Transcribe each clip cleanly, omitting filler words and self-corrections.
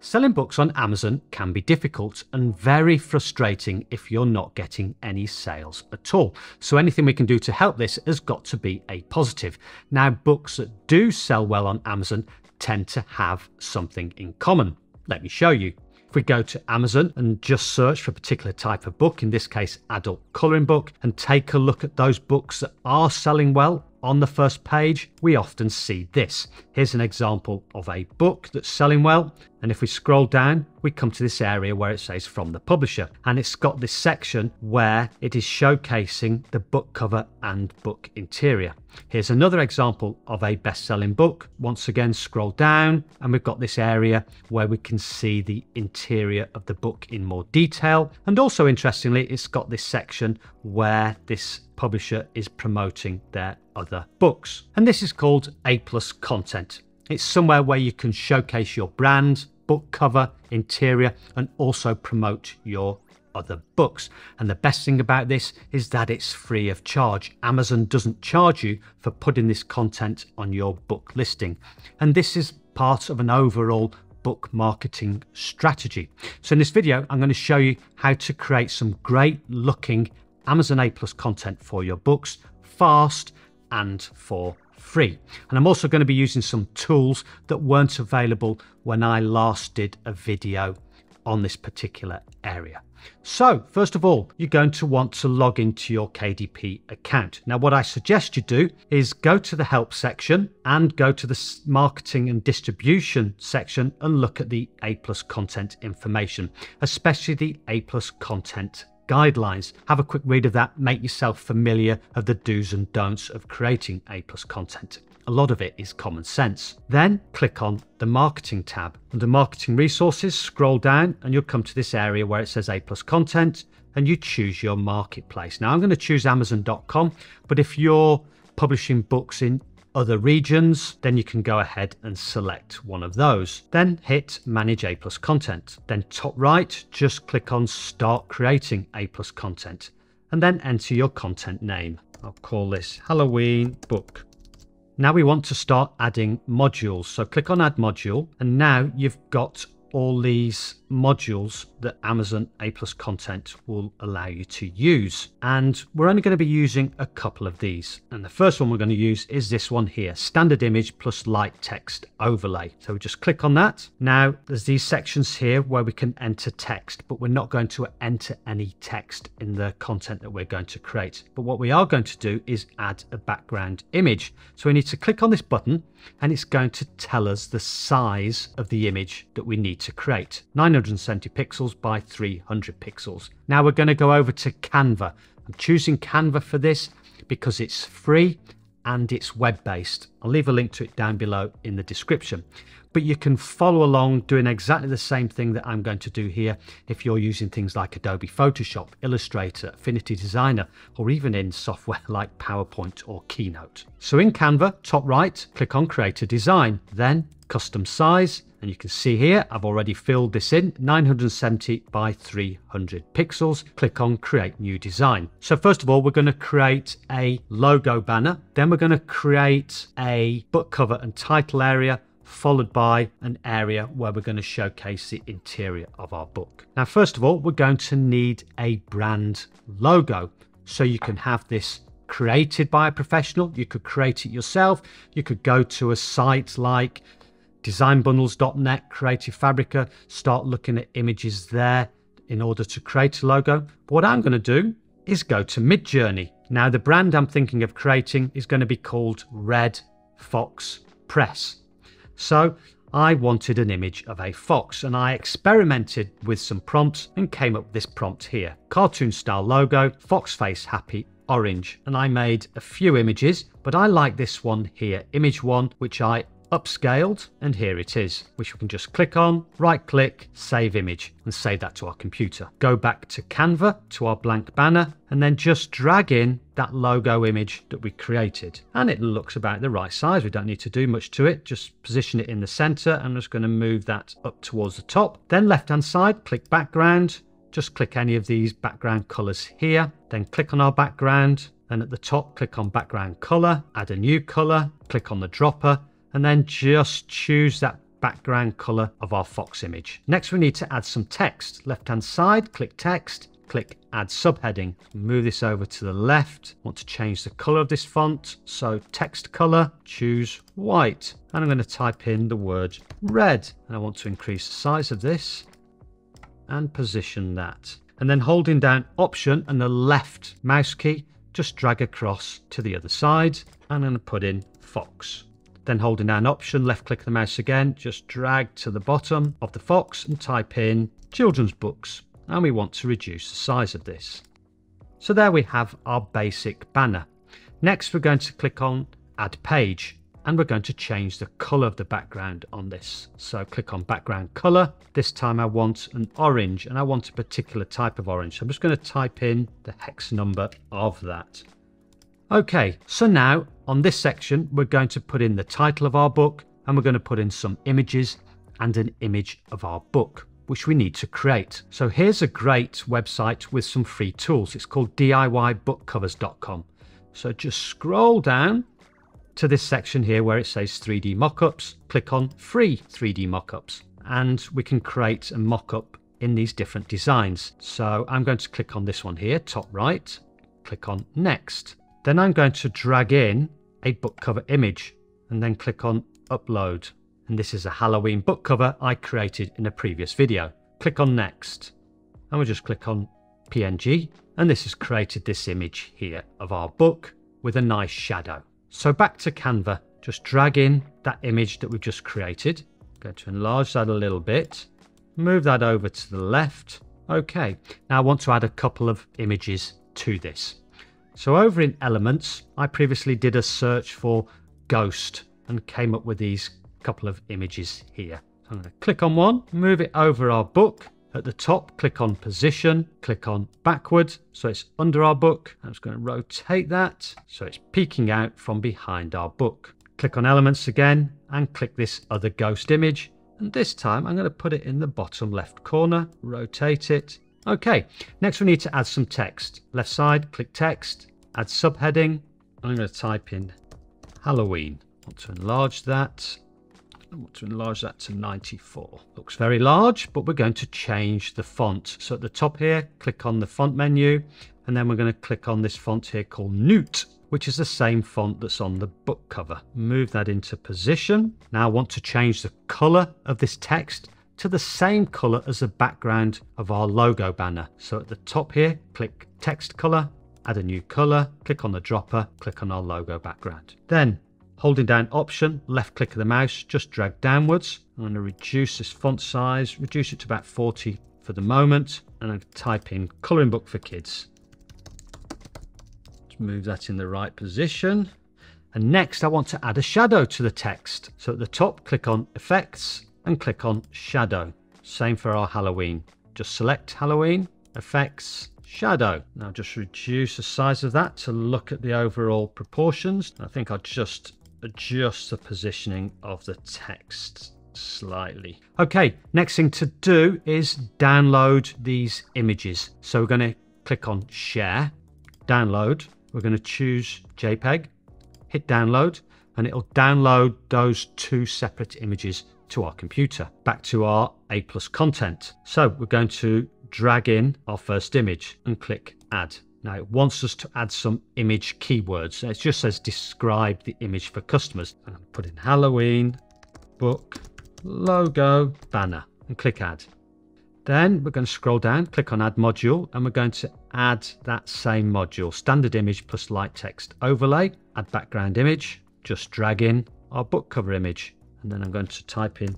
Selling books on Amazon can be difficult and very frustrating if you're not getting any sales at all. So anything we can do to help this has got to be a positive. Now, books that do sell well on Amazon tend to have something in common. Let me show you. If we go to Amazon and just search for a particular type of book, in this case adult colouring book, and take a look at those books that are selling well, on the first page we often see this. Here's an example of a book that's selling well, and if we scroll down we come to this area where it says from the publisher, and it's got this section where it is showcasing the book cover and book interior. Here's another example of a best-selling book. Once again, scroll down and we've got this area where we can see the interior of the book in more detail, and also interestingly it's got this section where this publisher is promoting their other books, and this is called A+ content. It's somewhere where you can showcase your brand, book cover, interior, and also promote your other books. And the best thing about this is that it's free of charge. Amazon doesn't charge you for putting this content on your book listing, and this is part of an overall book marketing strategy. So in this video I'm going to show you how to create some great looking Amazon A+ content for your books fast and for free. And I'm also going to be using some tools that weren't available when I last did a video on this particular area. So first of all, you're going to want to log into your KDP account. Now what I suggest you do is go to the help section and go to the marketing and distribution section and look at the A+ content information, especially the A+ content guidelines. Have a quick read of that, make yourself familiar of the do's and don'ts of creating A+ content. A lot of it is common sense. Then click on the marketing tab. Under marketing resources, scroll down and you'll come to this area where it says A+ content, and you choose your marketplace. Now I'm going to choose Amazon.com, but if you're publishing books in other regions, then you can go ahead and select one of those. Then hit manage A+ content. Then top right, just click on start creating A+ content, and then enter your content name. I'll call this Halloween book. Now we want to start adding modules. So click on add module, and now you've got all these modules that Amazon A+ content will allow you to use, and we're only going to be using a couple of these. And the first one we're going to use is this one here, standard image plus light text overlay. So we just click on that. Now there's these sections here where we can enter text, but we're not going to enter any text in the content that we're going to create. But what we are going to do is add a background image. So we need to click on this button, and it's going to tell us the size of the image that we need to create. 970 pixels by 300 pixels. Now we're going to go over to Canva. I'm choosing Canva for this because it's free and it's web-based. I'll leave a link to it down below in the description. But you can follow along doing exactly the same thing that I'm going to do here if you're using things like Adobe Photoshop, Illustrator, Affinity Designer, or even in software like PowerPoint or Keynote. So in Canva, top right, click on Create a Design, then Custom Size, and you can see here I've already filled this in, 970 by 300 pixels. Click on Create New Design. So first of all, we're going to create a logo banner, then we're going to create a book cover and title area, followed by an area where we're going to showcase the interior of our book. Now, first of all, we're going to need a brand logo. So you can have this created by a professional. You could create it yourself. You could go to a site like designbundles.net, Creative Fabrica, start looking at images there in order to create a logo. But what I'm going to do is go to Midjourney. Now, the brand I'm thinking of creating is going to be called Red Fox Press. So I wanted an image of a fox, and I experimented with some prompts and came up with this prompt here. Cartoon style logo, fox face happy orange. And I made a few images, but I like this one here, image 1, which I upscaled, and here it is, which we can just click on, right click, save image, and save that to our computer. Go back to Canva, to our blank banner, and then just drag in that logo image that we created. And it looks about the right size. We don't need to do much to it. Just position it in the center. I'm just going to move that up towards the top. Then left-hand side, click background. Just click any of these background colors here. Then click on our background. And at the top, click on background color, add a new color, click on the dropper, and then just choose that background color of our fox image. Next, we need to add some text. Left hand side, click text, click add subheading. Move this over to the left. Want to change the color of this font. So text color, choose white. And I'm going to type in the word red. And I want to increase the size of this and position that. And then holding down Option and the left mouse key, just drag across to the other side. And I'm going to put in fox. Then holding down Option, left click the mouse again, just drag to the bottom of the fox and type in children's books. And we want to reduce the size of this. So there we have our basic banner. Next, we're going to click on Add Page. And we're going to change the color of the background on this. So click on background color. This time I want an orange and I want a particular type of orange. So I'm just going to type in the hex number of that. Okay, so now on this section, we're going to put in the title of our book and we're going to put in some images and an image of our book, which we need to create. So here's a great website with some free tools. It's called DIYbookcovers.com. So just scroll down to this section here where it says 3D mockups, click on free 3D mockups, and we can create a mockup in these different designs. So I'm going to click on this one here, top right, click on next. Then I'm going to drag in a book cover image and then click on upload. And this is a Halloween book cover I created in a previous video. Click on next and we'll just click on PNG, and this has created this image here of our book with a nice shadow. So back to Canva, just drag in that image that we've just created. Going to enlarge that a little bit, move that over to the left. Okay, now I want to add a couple of images to this. So over in Elements, I previously did a search for ghost and came up with these couple of images here. So I'm going to click on one, move it over our book. At the top, click on position, click on backward, so it's under our book. I'm just going to rotate that so it's peeking out from behind our book. Click on elements again and click this other ghost image. And this time I'm going to put it in the bottom left corner, rotate it. Okay, next we need to add some text. Left side, click text, add subheading. I'm going to type in Halloween. I want to enlarge that. I want to enlarge that to 94. Looks very large, but we're going to change the font. So at the top here, click on the font menu, and then we're going to click on this font here called Newt, which is the same font that's on the book cover. Move that into position. Now I want to change the color of this text to the same color as the background of our logo banner. So at the top here, click text color, add a new color, click on the dropper, click on our logo background. Then holding down Option, left click of the mouse, just drag downwards. I'm going to reduce this font size, reduce it to about 40 for the moment, and I'm going to type in Colouring Book for Kids. Let's move that in the right position. And next I want to add a shadow to the text. So at the top, click on Effects and click on Shadow. Same for our Halloween. Just select Halloween, Effects, Shadow. Now just reduce the size of that to look at the overall proportions. I think I'll just adjust the positioning of the text slightly. Okay, next thing to do is download these images. So we're going to click on Share, Download. We're going to choose JPEG, hit download, and it'll download those two separate images to our computer. Back to our A+ content. So we're going to drag in our first image and click Add. Now it wants us to add some image keywords. It just says describe the image for customers. I'm going to put in Halloween, book, logo, banner, and click Add. Then we're going to scroll down, click on Add Module, and we're going to add that same module, standard image plus light text overlay, add background image, just drag in our book cover image, and then I'm going to type in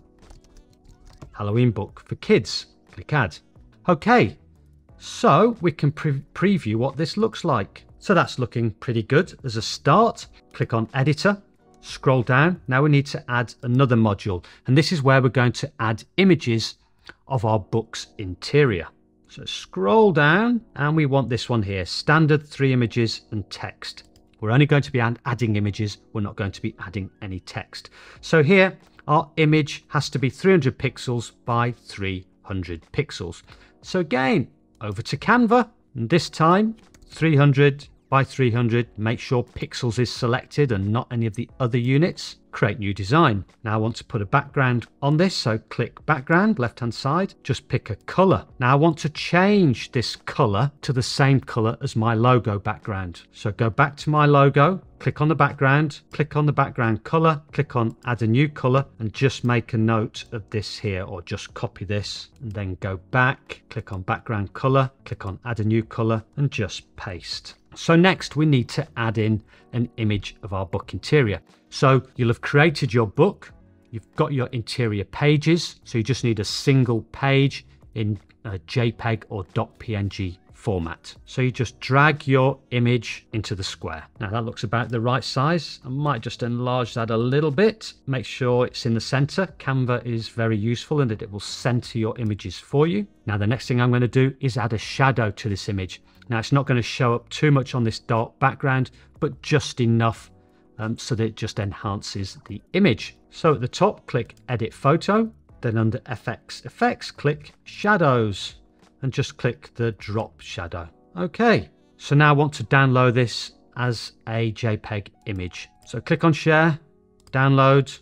Halloween book for kids, click Add. Okay, so we can preview what this looks like. So that's looking pretty good as a start. Click on Editor, scroll down. Now we need to add another module, and this is where we're going to add images of our book's interior. So scroll down, and we want this one here, standard 3 images and text. We're only going to be adding images. We're not going to be adding any text. So here, our image has to be 300 pixels by 300 pixels. So again, over to Canva, and this time 300 by 300. Make sure pixels is selected and not any of the other units. create new design. Now I want to put a background on this, so click background, left hand side, just pick a color. Now I want to change this color to the same color as my logo background. So go back to my logo, click on the background, click on the background color, click on add a new color, and just make a note of this here, or just copy this and then go back, click on background color, click on add a new color, and just paste. So next we need to add in an image of our book interior. So you'll have created your book, you've got your interior pages, so you just need a single page in a JPEG or .png format. So you just drag your image into the square. Now that looks about the right size. I might just enlarge that a little bit, make sure it's in the center. Canva is very useful in that it will center your images for you. Now the next thing I'm going to do is add a shadow to this image. Now it's not going to show up too much on this dark background, but just enough so that it just enhances the image. So at the top, click Edit Photo, then under FX Effects, click Shadows, and just click the Drop Shadow. Okay, so now I want to download this as a JPEG image. So click on Share, Download,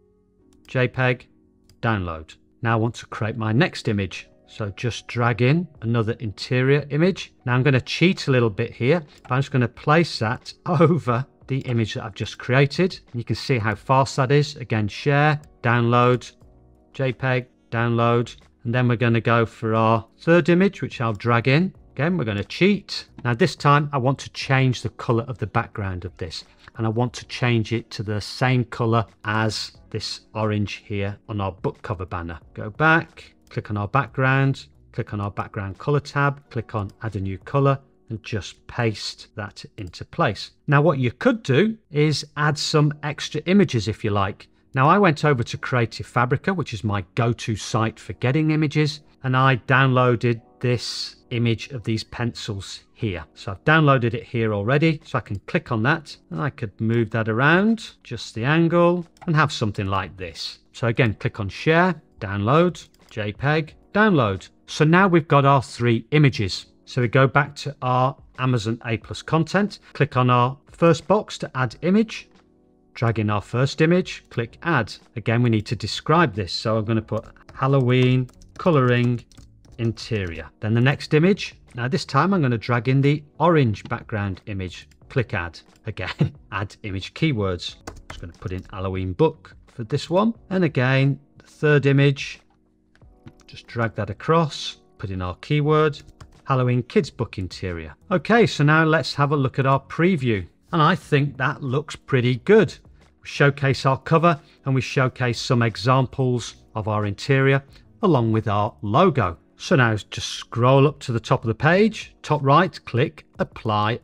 JPEG, Download. Now I want to create my next image. So just drag in another interior image. Now I'm going to cheat a little bit here, but I'm just going to place that over the image that I've just created. And you can see how fast that is. Again, Share, Download, JPEG, Download. And then we're going to go for our third image, which I'll drag in. Again, we're going to cheat. Now this time I want to change the color of the background of this. And I want to change it to the same color as this orange here on our book cover banner. Go back, click on our background, click on our background color tab, click on add a new color, and just paste that into place. Now what you could do is add some extra images if you like. Now I went over to Creative Fabrica, which is my go-to site for getting images, and I downloaded this image of these pencils here. So I've downloaded it here already, so I can click on that and I could move that around, just the angle, and have something like this. So again, click on Share, Download, JPEG, Download. So now we've got our three images. So we go back to our Amazon A+ content, click on our first box to add image, drag in our first image, click add. Again, we need to describe this. So I'm going to put Halloween coloring interior. Then the next image. Now this time I'm going to drag in the orange background image, click add. Again, add image keywords. Just going to put in Halloween book for this one. And again, the third image, just drag that across, put in our keyword, Halloween kids book interior. Okay, so now let's have a look at our preview. And I think that looks pretty good. We showcase our cover and we showcase some examples of our interior along with our logo. So now just scroll up to the top of the page, top right, click Apply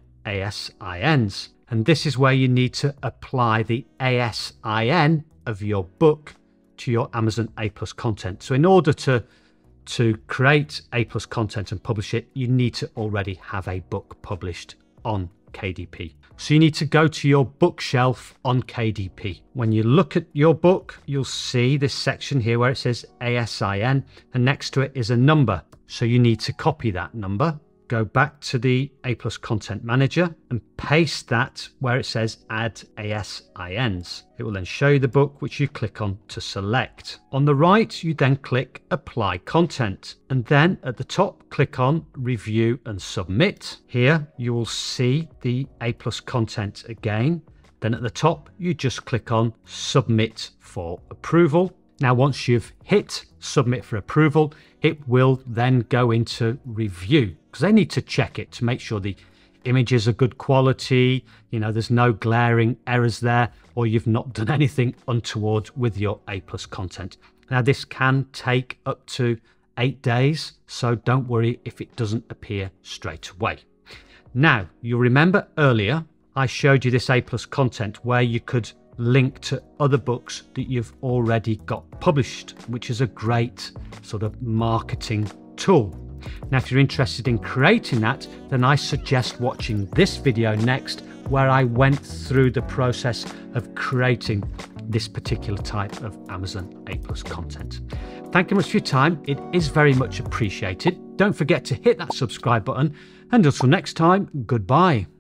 ASINs. And this is where you need to apply the ASIN of your book to your Amazon A+ content. So in order to create A+ content and publish it, you need to already have a book published on KDP. So you need to go to your bookshelf on KDP. When you look at your book, you'll see this section here where it says ASIN, and next to it is a number. So you need to copy that number, go back to the A+ Content Manager and paste that where it says Add ASINs. It will then show you the book, which you click on to select. On the right, you then click Apply Content, and then at the top, click on Review and Submit. Here, you will see the A+ content again. Then at the top, you just click on Submit for approval. Now, once you've hit Submit for approval, it will then go into review, because they need to check it to make sure the images are good quality, you know, there's no glaring errors there, or you've not done anything untoward with your A+ content. Now, this can take up to 8 days, so don't worry if it doesn't appear straight away. Now, you'll remember earlier I showed you this A+ content where you could link to other books that you've already got published, which is a great sort of marketing tool. Now, if you're interested in creating that, then I suggest watching this video next, where I went through the process of creating this particular type of Amazon A+ content. Thank you much for your time. It is very much appreciated. Don't forget to hit that subscribe button, and until next time, goodbye.